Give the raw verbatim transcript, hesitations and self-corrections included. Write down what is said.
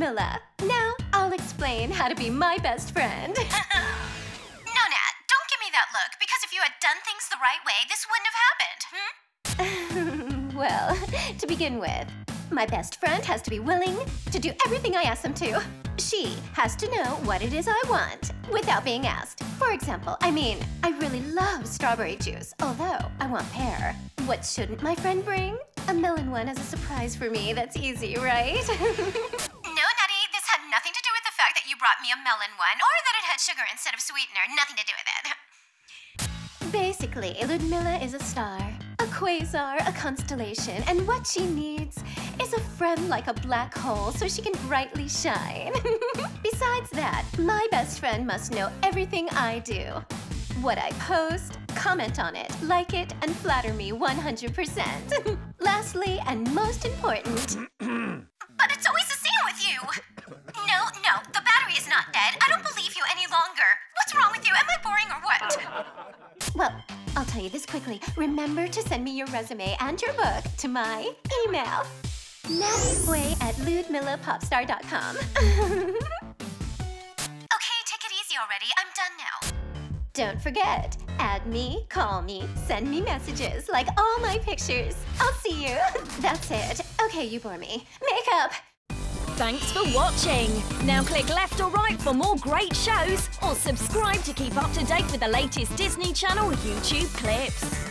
Ludmilla. Now, I'll explain how to be my best friend. No, Nat, don't give me that look, because if you had done things the right way, this wouldn't have happened, hmm? Well, to begin with, my best friend has to be willing to do everything I ask them to. She has to know what it is I want without being asked. For example, I mean, I really love strawberry juice, although I want pear. What shouldn't my friend bring? A melon one as a surprise for me. That's easy, right? No, Nutty, this had nothing to do with the fact that you brought me a melon one, or that it had sugar instead of sweetener. Nothing to do with it. Basically, Ludmilla is a star, a quasar, a constellation, and what she needs is a friend like a black hole so she can brightly shine. Besides that, my best friend must know everything I do. What I post, comment on it, like it, and flatter me one hundred percent. Lastly, and most important... But it's always the same with you. No, no, the battery is not dead. I don't believe you any longer. What's wrong with you? Am I boring or what? Well, I'll tell you this quickly. Remember to send me your resume and your book to my email. nattyboy at ludmilla popstar dot com. Okay, take it easy already. I'm done now. Don't forget, add me, call me, send me messages, like all my pictures. I'll see you. That's it. Okay, you bore me. Makeup. Thanks for watching. Now click left or right for more great shows, or subscribe to keep up to date with the latest Disney Channel YouTube clips.